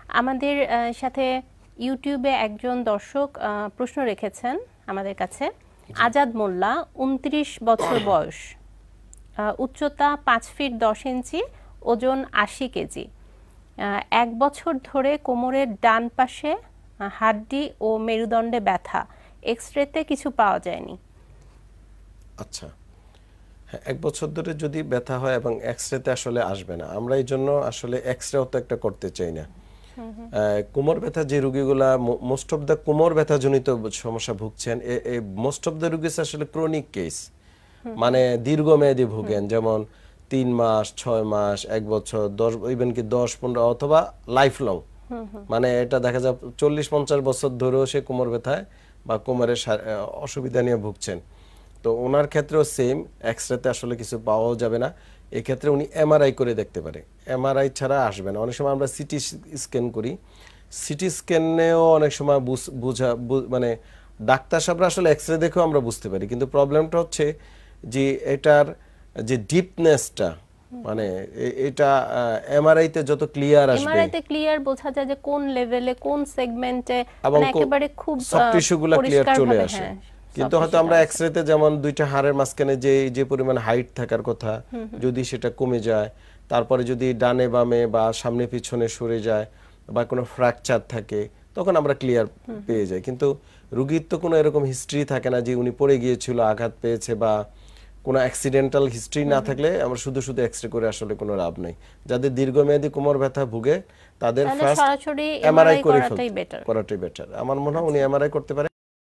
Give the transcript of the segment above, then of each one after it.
আমাদের সাথে ইউটিউবে একজন দর্শক প্রশ্ন রেখেছেন আমাদের কাছে। আজাদ মোল্লা, 29 বছর বয়স, উচ্চতা 5 ফিট 10 ইঞ্চি, ওজন 80 কেজি। 1 বছর ধরে কোমরের ডান পাশে হাড্ডি ও মেরুদণ্ডে ব্যথা, এক্সরেতে কিছু পাওয়া যায়নি। আচ্ছা, হ্যাঁ, 1 বছর ধরে যদি ব্যথা হয় এবং এক্সরেতে আসলে আসবে না, আমরা এই জন্য আসলে এক্সরেও তো একটা করতে চাই না। কোমর ব্যথা যে রোগীগুলা মোস্ট অফ দ্য কোমর ব্যথা জনিত সমস্যা ভুগছেন, মোস্ট অফ দ্য রোগী আসলে ক্রনিক কেস, মানে দীর্ঘমেয়াদী ভুগেন, যেমন 3 মাস, 6 মাস, 1 বছর, 10, ইভেন কি 10-15 অথবা লাইফ লং, মানে এটা দেখা যায় 40-50 বছর ধরেও সে কোমর ব্যথায় বা কোমরের অসুবিধা নিয়ে ভুগছেন। তো ওনার ক্ষেত্রেও সেম, এক্সরেতে আসলে কিছু পাওয়াও যাবে না। এক্ষেত্রে উনি এমআরআই করে দেখতে পারে, এমআরআই ছাড়া আসবে না। অনেক সময় আমরা সিটি স্ক্যান করি, সিটি স্ক্যানেও অনেক সময় মানে ডাক্তার সাহেবরা আসলে এক্সরে দেখেও আমরা বুঝতে পারি, কিন্তু প্রবলেমটা হচ্ছে যে এটার যে ডিপনেসটা, মানে এটা এমআরআই তে যত ক্লিয়ার আসবে, এমআরআই তে ক্লিয়ার বোঝা যায় যে কোন লেভেলে কোন সেগমেন্টে, মানে একেবারে খুব সব টিস্যুগুলো ক্লিয়ার চলে আসে। কিন্তু হয়তো আমরা এক্সরেতে যেমন দুইটা হাড়ের মাঝখানে যে পরিমাণ হাইট থাকার কথা, যদি সেটা কমে যায়, তারপরে যদি ডানে বামে বা সামনে পিছনে সরে যায় বা কোনো ফ্র্যাকচার থাকে, তখন আমরা ক্লিয়ার পেয়ে যাই। কিন্তু রোগীর তো কোনো এরকম হিস্ট্রি থাকে না যে উনি পড়ে গিয়েছিল, আঘাত পেয়েছে, বা কোনো অ্যাক্সিডেন্টাল হিস্ট্রি না থাকলে আমরা শুধু শুধু এক্সরে করে আসলে কোনো লাভ নেই। যাদের দীর্ঘমেয়াদী কোমর ব্যথা ভুগে তাদের ফার্স্ট সরাসরি এমআরআই করাটাই বেটার। আমার মনে হয় উনি এমআরআই করতে পারে।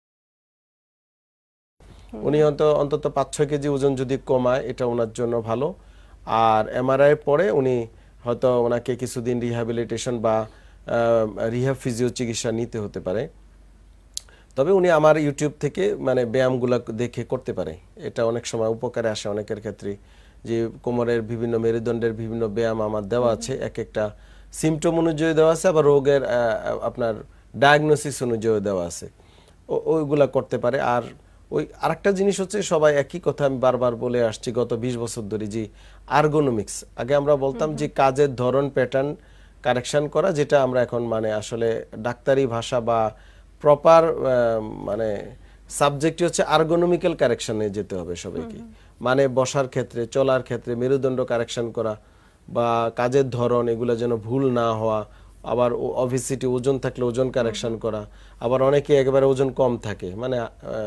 উনি অন্তত 5-6 কেজি ওজন যদি কমায়, এটা ওনার জন্য ভালো। আর এমআরআই পরে উনি হয়তো ওনাকে কিছুদিন রিহ্যাবিলিটেশন বা রিহ্যাব ফিজিও চিকিৎসা নিতে হতে পারে। তবে উনি আমার ইউটিউব থেকে মানে ব্যায়ামগুলো দেখে করতে পারে, এটা অনেক সময় উপকারে আসে অনেকের ক্ষেত্রে। যে কোমরের বিভিন্ন মেরুদণ্ডের বিভিন্ন ব্যায়াম আমার দেওয়া আছে, এক একটা সিমটম অনুযায়ী দেওয়া আছে, আবার রোগের আপনার ডায়াগনোসিস অনুযায়ী দেওয়া আছে, ওইগুলা করতে পারে। আর ওই আরেকটা জিনিস হচ্ছে, সবাই একই কথা আমি বারবার বলে আসছি গত 20 বছর ধরে, যে আর্গোনমিক্স। আগে আমরা বলতাম যে কাজের ধরন, প্যাটার্ন কারেকশন করা, যেটা আমরা এখন মানে আসলে ডাক্তারি ভাষা বা প্রপার মানে সাবজেক্টই হচ্ছে আর্গোনমিক্যাল কারেকশনে যেতে হবে সবাইকে। মানে বসার ক্ষেত্রে, চলার ক্ষেত্রে মেরুদণ্ড কারেকশন করা বা কাজের ধরন, এগুলো যেন ভুল না হওয়া। আবার অভিসিটি, ওজন থাকলে ওজন কারেকশন করা। আবার অনেকে একেবারে ওজন কম থাকে, মানে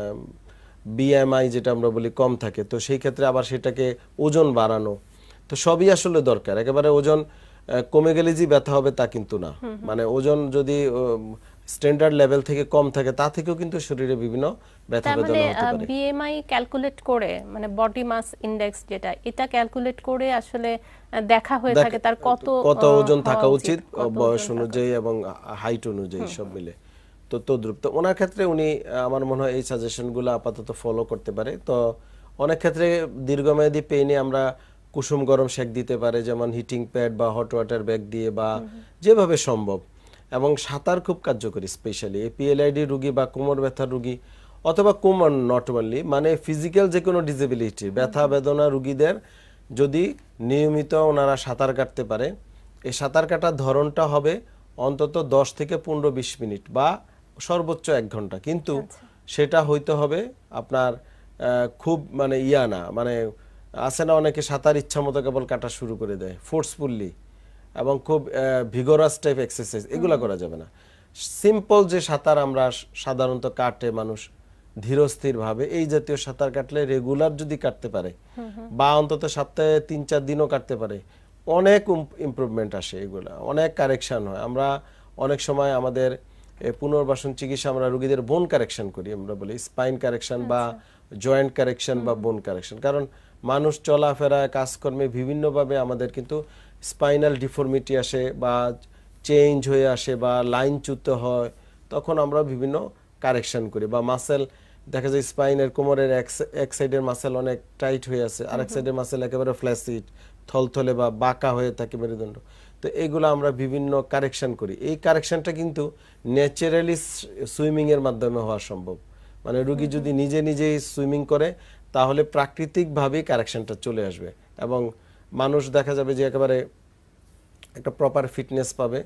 বিএমআই যেটা আমরা বলি কম থাকে, তো সেই ক্ষেত্রে আবার সেটাকে ওজন বাড়ানো। তো সবই আসলে দরকার। একেবারে ওজন কমে গেলে যে ব্যথা হবে তা কিন্তু না, মানে ওজন যদি স্ট্যান্ডার্ড লেভেল থেকে কম থাকে, তা থেকেও কিন্তু শরীরে বিভিন্ন ব্যথা বেদনা হতে পারে। বিএমআই ক্যালকুলেট করে, মানে বডি মাস ইনডেক্স যেটা, এটা ক্যালকুলেট করে আসলে দেখা হয়ে থাকে তার কত ওজন থাকা উচিত বয়স অনুযায়ী এবং হাইট অনুযায়ী সব মিলে। তো তদ্রুপ তো ওনার ক্ষেত্রে উনি আমার মনে হয় এই সাজেশনগুলো আপাতত ফলো করতে পারে। তো অনেক ক্ষেত্রে দীর্ঘমেয়াদী পেইনে আমরা কুসুম গরম সেক দিতে পারে, যেমন হিটিং প্যাড বা হট ওয়াটার ব্যাগ দিয়ে, বা যেভাবে সম্ভব। এবং সাঁতার খুব কার্যকরী, স্পেশালি এপিএলআইডি রোগী বা কোমর ব্যথার রোগী, অথবা কোমর নট অনলি, মানে ফিজিক্যাল যে কোনো ডিসেবিলিটি ব্যথা বেদনা রোগীদের যদি নিয়মিত ওনারা সাঁতার কাটতে পারে, এই সাঁতার কাটার ধরনটা হবে অন্তত 10 থেকে 15-20 মিনিট বা সর্বোচ্চ 1 ঘন্টা। কিন্তু সেটা হইতে হবে আপনার খুব মানে না, মানে আছে না অনেকে সাঁতার ইচ্ছা মতো কেবল কাটা শুরু করে দেয় ফোর্সফুলি, এবং খুব ভিগোরাস টাইপ এক্সারসাইজ, এগুলো করা যাবে না। সিম্পল যে সাঁতার আমরা সাধারণত কাটে মানুষ ধীরস্থির ভাবে, এই জাতীয় সাঁতার কাটলে রেগুলার যদি কাটতে পারে, বা অন্তত সপ্তাহে 3-4 দিনও কাটতে পারে, অনেক ইমপ্রুভমেন্ট আসে, এগুলা অনেক কারেকশন হয়। আমরা অনেক সময় আমাদের পুনর্বাসন চিকিৎসা আমরা রোগীদের বোন কারেকশন করি, আমরা বলি স্পাইন কারেকশন বা জয়েন্ট কারেকশন বা বোন কারেকশন। কারণ মানুষ চলাফেরায় কাজকর্মে বিভিন্নভাবে আমাদের কিন্তু স্পাইনাল ডিফর্মিটি আসে বা চেঞ্জ হয়ে আসে বা লাইনচ্যুত হয়, তখন আমরা বিভিন্ন কারেকশন করি। বা মাসেল দেখা যায় স্পাইনের কোমরের এক সাইডের মাসেল অনেক টাইট হয়ে আছে, আরেক সাইডের মাসেল একেবারে ফ্ল্যাসিড থলথলে বা বাঁকা হয়ে থাকে মেরুদণ্ড, তো এইগুলো আমরা বিভিন্ন কারেকশন করি। এই কারেকশনটা কিন্তু ন্যাচারালি সুইমিং এর মাধ্যমে হওয়া সম্ভব। মানে রোগী যদি নিজে নিজেই সুইমিং করে, তাহলে প্রাকৃতিকভাবেই কারেকশনটা চলে আসবে, এবং মানুষ দেখা যাবে যে একেবারে একটা প্রপার ফিটনেস পাবে,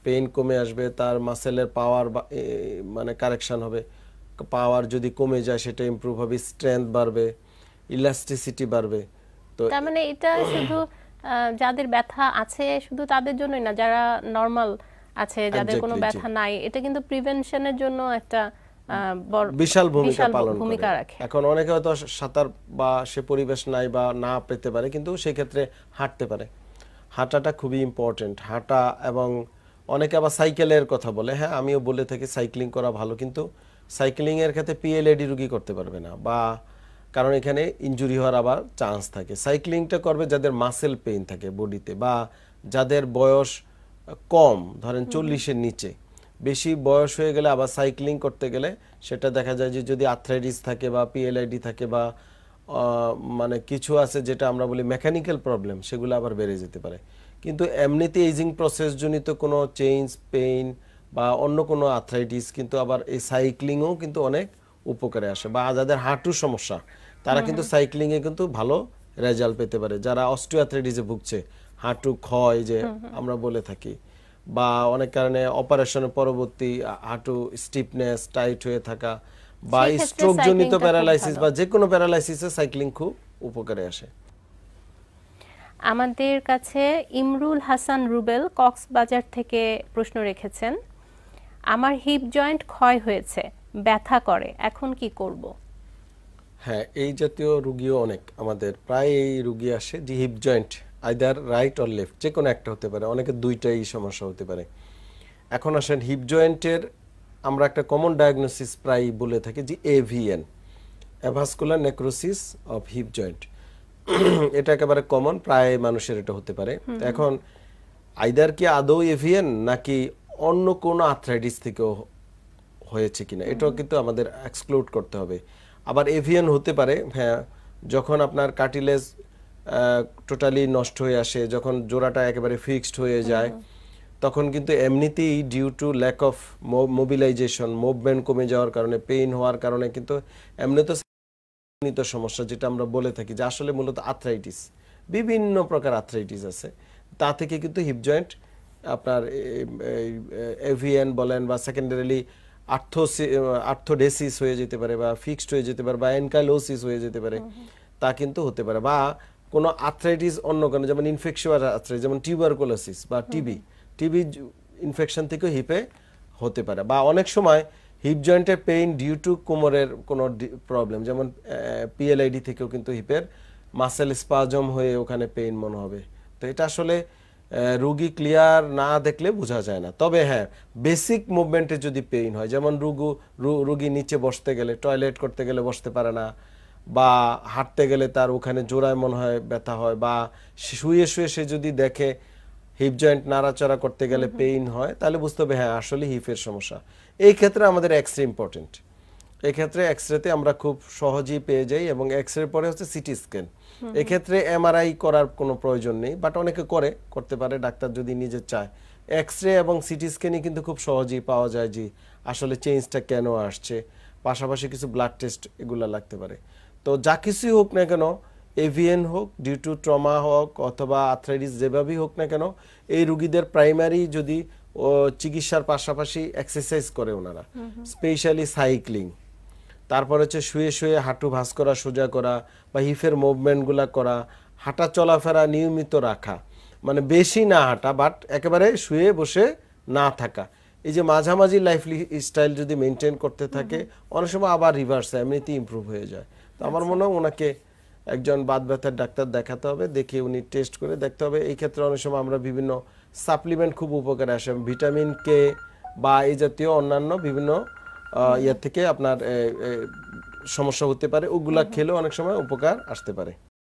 পেইন কমে আসবে, তার মাসেলের পাওয়ার মানে কারেকশন হবে, পাওয়ার যদি কমে যায় সেটা ইমপ্রুভ হবে, স্ট্রেংথ বাড়বে, ইলাস্টিসিটি বাড়বে। তো তার মানে এটা শুধু যাদের ব্যথা আছে শুধু তাদের জন্যই না, যারা নরমাল আছে, যাদের কোনো ব্যথা নাই, এটা কিন্তু প্রিভেনশনের জন্য একটা বিশাল ভূমিকা রাখে। এখন অনেকে হয়তো সাঁতার বা সে পরিবেশ নাই বা না পেতে পারে, কিন্তু সেই ক্ষেত্রে হাঁটতে পারে। হাঁটাটা খুবই ইম্পর্টেন্ট, হাঁটা। এবং অনেকে আবার সাইকেলের কথা বলে, হ্যাঁ আমিও বলে থাকি সাইক্লিং করা ভালো, কিন্তু সাইক্লিং এর ক্ষেত্রে পিএলআইডি রোগী করতে পারবে না, বা কারণ এখানে ইনজুরি হওয়ার আবার চান্স থাকে। সাইক্লিংটা করবে যাদের মাসেল পেইন থাকে বডিতে, বা যাদের বয়স কম, ধরেন 40-এর নিচে। বেশি বয়স হয়ে গেলে আবার সাইক্লিং করতে গেলে সেটা দেখা যায় যে যদি আর্থ্রাইটিস থাকে বা পিএলআইডি থাকে বা মানে কিছু আছে যেটা আমরা বলি মেকানিক্যাল প্রবলেম, সেগুলো আবার বেড়ে যেতে পারে। কিন্তু এমনিতে এজিং প্রসেস জনিত কোনো চেঞ্জ, পেইন বা অন্য কোনো আর্থ্রাইটিস কিন্তু আবার এই সাইক্লিংও কিন্তু অনেক উপকারে আসে। বা যাদের হাঁটুর সমস্যা তারা কিন্তু সাইক্লিংয়ে কিন্তু ভালো রেজাল্ট পেতে পারে। যারা অস্টিওআর্থ্রাইটিসে ভুগছে, হাঁটু ক্ষয় যে আমরা বলে থাকি, বা অনেক কারণে অপারেশনের পরবর্তী হাঁটু স্টিফনেস, টাইট হয়ে থাকা, বা স্ট্রোক জনিত প্যারালাইসিস বা যে কোনো প্যারালাইসিসে সাইক্লিং খুব উপকারে আসে। আমাদের কাছে ইমরুল হাসান রুবেল কক্সবাজার থেকে প্রশ্ন রেখেছেন, আমার হিপ জয়েন্ট ক্ষয় হয়েছে, ব্যথা করে, এখন কি করব? হ্যাঁ, এই জাতীয় রোগীও অনেক আমাদের, প্রায় এই রোগী আসে যে hip joint either right or left, যে কোনো একটা হতে পারে, অনেকে দুইটাই সমস্যা হতে পারে। এখন আসেন হিপ জয়েন্টের আমরা একটা কমন ডায়াগনোসিস প্রায় বলে থাকি যে AVN, avascular necrosis of hip joint. এটা একেবারে কমন, প্রায় মানুষের এটা হতে পারে। এখন আইদার কি আদৌ এভিএন নাকি অন্য কোনো আর্থ্রাইটিস থেকেও হয়েছে কিনা এটাও কিন্তু আমাদের এক্সক্লুড করতে হবে। আবার এভিএন হতে পারে, হ্যাঁ, যখন আপনার কার্টিলেজ টোটালি নষ্ট হয়ে আসে, যখন জোড়াটা একেবারে ফিক্সড হয়ে যায়, তখন কিন্তু এমনিতেই due to lack of mobilisation, movement কমে যাওয়ার কারণে, পেইন হওয়ার কারণে কিন্তু এমনিতে সমস্যা, যেটা আমরা বলে থাকি যে আসলে মূলত আর্থ্রাইটিস, বিভিন্ন প্রকার আর্থ্রাইটিস আছে, তা থেকে কিন্তু হিপ জয়েন্ট আপনার এভিএন বলেন বা সেকেন্ডারিলি আর্থোডেসিস হয়ে যেতে পারে, বা ফিক্সড হয়ে যেতে পারে, বা এনকাইলোসিস হয়ে যেতে পারে, তা কিন্তু হতে পারে। বা কোনো আর্থ্রাইটিস অন্য কোনো, যেমন ইনফেকশিয়াস আর্থ্রাইটিস, যেমন টিউবারকুলোসিস বা টিবি ইনফেকশন থেকেও হিপে হতে পারে। বা অনেক সময় হিপ জয়েন্টের পেইন ডিউ টু কোমরের কোনো প্রবলেম, যেমন পিএলআইডি থেকেও কিন্তু হিপের মাসেল স্পাজম হয়ে ওখানে পেইন মনে হবে। তো এটা আসলে রোগী ক্লিয়ার না দেখলে বোঝা যায় না। তবে হ্যাঁ, বেসিক মুভমেন্টে যদি পেইন হয়, যেমন রোগী নিচে বসতে গেলে, টয়লেট করতে গেলে বসতে পারে না, বা হাঁটতে গেলে তার ওখানে জোড়ায় মনে হয় ব্যথা হয়, বা শুয়ে শুয়ে সে যদি দেখে হিপ জয়েন্ট নাড়াচাড়া করতে গেলে পেইন হয়, তাহলে বুঝতে হবে হ্যাঁ আসলে হিপের সমস্যা। এই ক্ষেত্রে আমাদের এক্সরে ইম্পর্টেন্ট। এই ক্ষেত্রে এক্সরেতে আমরা খুব সহজেই পেয়ে যাই, এবং এক্সরে পরে হচ্ছে সিটি স্ক্যান। এক্ষেত্রে এমআরআই করার কোনো প্রয়োজন নেই, বাট অনেকে করতে পারে ডাক্তার যদি নিজে চায়। এক্সরে এবং সিটি স্ক্যানে কিন্তু খুব সহজেই পাওয়া যায় যে আসলে চেঞ্জটা কেন আসছে। পাশাপাশি কিছু ব্লাড টেস্ট এগুলো লাগতে পারে। তো যা কিছুই হোক না কেন, এভিএন হোক, ডিউ টু ট্রমা হোক, অথবা আর্থ্রাইটিস যেভাবেই হোক না কেন, এই রোগীদের প্রাইমারি যদি চিকিৎসার পাশাপাশি এক্সারসাইজ করে ওনারা, স্পেশালি সাইক্লিং, তারপর হচ্ছে শুয়ে শুয়ে হাঁটু ভাঁজ করা, সোজা করা, বা হিপের মুভমেন্টগুলা করা, হাঁটা চলাফেরা নিয়মিত রাখা, মানে বেশি না হাঁটা, বাট একেবারে শুয়ে বসে না থাকা, এই যে মাঝামাঝি লাইফ স্টাইল যদি মেনটেন করতে থাকে, অনেক সময় আবার রিভার্স এমনিতেই ইমপ্রুভ হয়ে যায়। তো আমার মনে হয় ওনাকে একজন বাত ব্যথার ডাক্তার দেখাতে হবে, দেখে উনি টেস্ট করে দেখতে হবে। এই ক্ষেত্রে অনেক সময় আমরা বিভিন্ন সাপ্লিমেন্ট খুব উপকারে আসে, ভিটামিন কে বা এই জাতীয় অন্যান্য বিভিন্ন ইয়ার থেকে আপনার সমস্যা হতে পারে, ওগুলা খেলেও অনেক সময় উপকার আসতে পারে।